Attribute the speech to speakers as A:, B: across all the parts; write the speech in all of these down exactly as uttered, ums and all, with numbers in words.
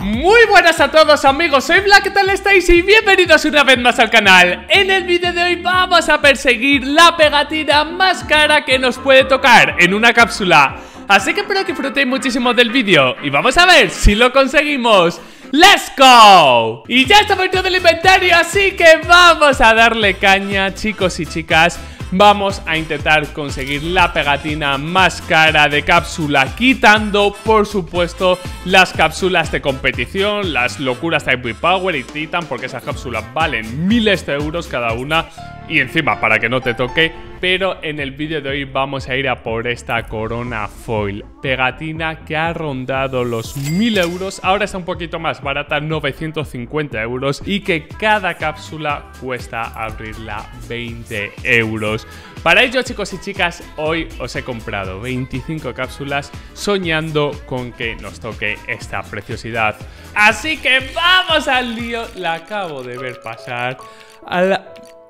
A: Muy buenas a todos amigos, soy Black, ¿qué tal estáis? Y bienvenidos una vez más al canal. En el vídeo de hoy vamos a perseguir la pegatina más cara que nos puede tocar en una cápsula. Así que espero que disfrutéis muchísimo del vídeo y vamos a ver si lo conseguimos. ¡Let's go! Y ya estamos dentro del inventario, así que vamos a darle caña, chicos y chicas. Vamos a intentar conseguir la pegatina más cara de cápsula, quitando, por supuesto, las cápsulas de competición, las locuras Type Power y Titan, porque esas cápsulas valen miles de euros cada una. Y encima, para que no te toque. Pero en el vídeo de hoy vamos a ir a por esta corona foil, pegatina que ha rondado los mil euros. Ahora está un poquito más barata, novecientos cincuenta euros. Y que cada cápsula cuesta abrirla veinte euros. Para ello, chicos y chicas, hoy os he comprado veinticinco cápsulas, soñando con que nos toque esta preciosidad. Así que vamos al lío. La acabo de ver pasar a la...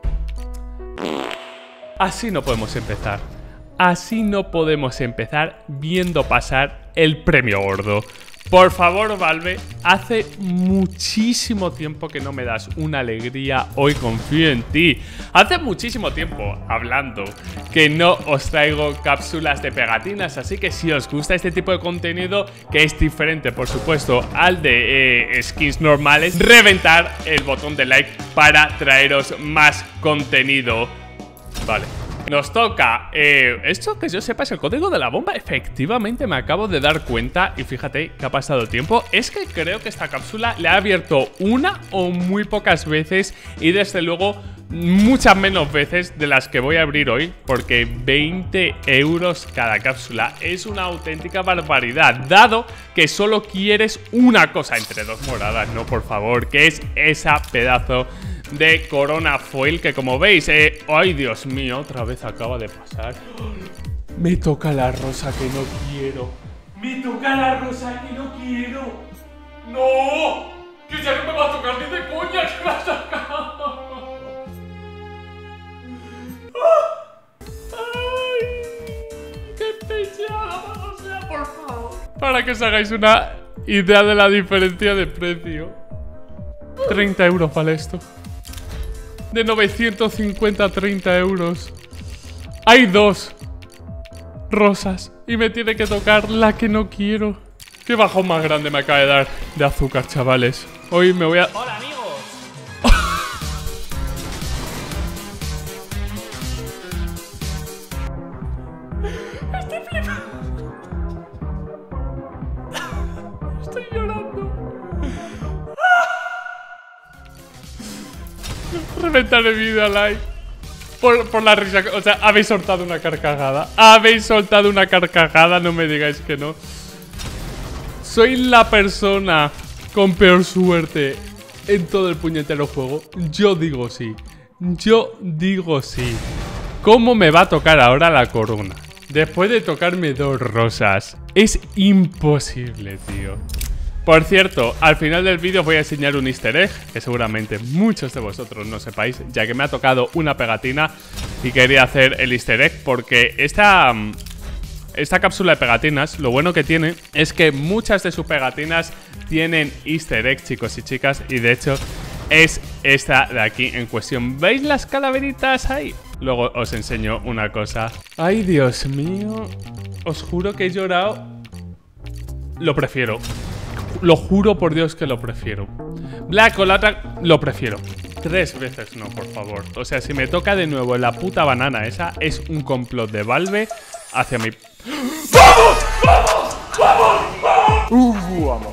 A: Así no podemos empezar. Así no podemos empezar viendo pasar el premio gordo. Por favor, Valve, hace muchísimo tiempo que no me das una alegría. Hoy confío en ti. Hace muchísimo tiempo hablando que no os traigo cápsulas de pegatinas. Así que si os gusta este tipo de contenido, que es diferente, por supuesto, al de eh, skins normales, reventar el botón de like para traeros más contenido. Vale, nos toca, eh, esto que yo sepa es el código de la bomba. Efectivamente me acabo de dar cuenta. Y fíjate que ha pasado tiempo. Es que creo que esta cápsula la he abierto una o muy pocas veces. Y desde luego muchas menos veces de las que voy a abrir hoy, porque veinte euros cada cápsula es una auténtica barbaridad, dado que solo quieres una cosa entre dos moradas, no, por favor, que es esa pedazo de corona foil que, como veis, eh, ay Dios mío, otra vez acaba de pasar. Me toca la rosa que no quiero. Me toca la rosa que no quiero. No, que ya no me va a tocar ni de coña, que me va a tocar. Ay, qué pechada, o sea, por favor. Para que os hagáis una idea de la diferencia de precio, treinta euros vale esto. De novecientos cincuenta a treinta euros. Hay dos rosas y me tiene que tocar la que no quiero. Qué bajón más grande me acaba de dar de azúcar, chavales. Hoy me voy a...
B: ¡Hola, amigos!
A: Estoy flipando. Estoy llorando. Reventar el vídeo a like por, por la risa. O sea, habéis soltado una carcajada. Habéis soltado una carcajada, no me digáis que no. Soy la persona con peor suerte en todo el puñetero juego. Yo digo sí. Yo digo sí. ¿Cómo me va a tocar ahora la corona? Después de tocarme dos rosas. Es imposible, tío. Por cierto, al final del vídeo os voy a enseñar un easter egg que seguramente muchos de vosotros no sepáis, ya que me ha tocado una pegatina y quería hacer el easter egg porque esta, esta cápsula de pegatinas, lo bueno que tiene es que muchas de sus pegatinas tienen easter egg, chicos y chicas, y de hecho es esta de aquí en cuestión. ¿Veis las calaveritas ahí? Luego os enseño una cosa. Ay, Dios mío, os juro que he llorado. Lo prefiero. Lo juro por Dios que lo prefiero. Black o la otra, lo prefiero. Tres veces no, por favor. O sea, si me toca de nuevo la puta banana esa, es un complot de Valve hacia mi... ¡Vamos! ¡Vamos! ¡Vamos! ¡Vamos! ¡Uh, vamos!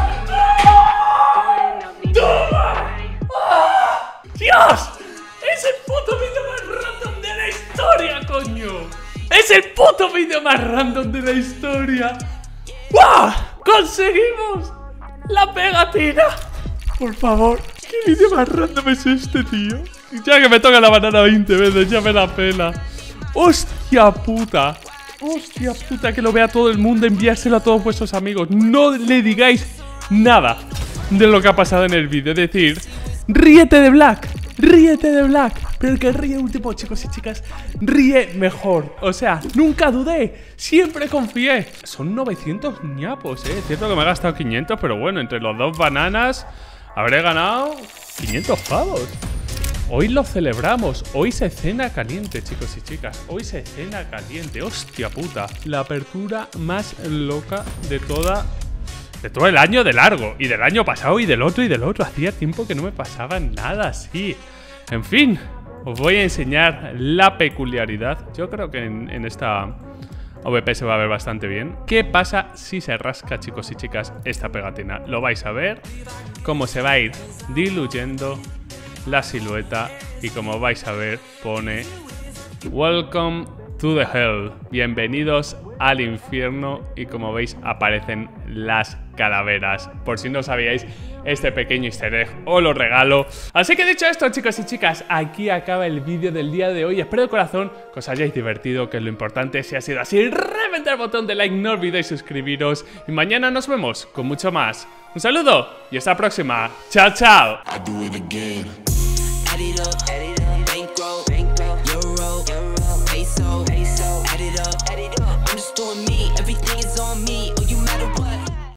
A: ¡Toma! ¡Ah! ¡Dios! ¡Es el puto vídeo más random de la historia, coño! ¡Es el puto vídeo más random de la historia! ¡Wow! ¡Conseguimos la pegatina! Por favor, ¿qué vídeo más random es este, tío? Ya que me toca la banana veinte veces, ya me la pela. ¡Hostia puta! ¡Hostia puta! Que lo vea todo el mundo, enviárselo a todos vuestros amigos. No le digáis nada de lo que ha pasado en el vídeo. Es decir, ríete de Black, ríete de Black. Pero el que ríe último, chicos y chicas, ríe mejor. O sea, nunca dudé, siempre confié. Son novecientos ñapos, eh. Es cierto que me he gastado quinientos, pero bueno, entre los dos bananas habré ganado quinientos pavos. Hoy lo celebramos, hoy se cena caliente, chicos y chicas. Hoy se cena caliente, hostia puta. La apertura más loca de toda... De todo el año de largo. Y del año pasado y del otro y del otro. Hacía tiempo que no me pasaba nada así. En fin, os voy a enseñar la peculiaridad. Yo creo que en, en esta A V P se va a ver bastante bien. ¿Qué pasa si se rasca, chicos y chicas, esta pegatina? Lo vais a ver. Cómo se va a ir diluyendo la silueta. Y como vais a ver, pone Welcome to the Hell. Bienvenidos al infierno. Y como veis, aparecen las calaveras. Por si no sabíais, este pequeño easter egg os lo regalo. Así que dicho esto, chicos y chicas, aquí acaba el vídeo del día de hoy. Espero de corazón que os hayáis divertido, que es lo importante. Si ha sido así, reventar el botón de like, no olvidéis suscribiros. Y mañana nos vemos con mucho más. Un saludo y hasta la próxima. Chao, chao.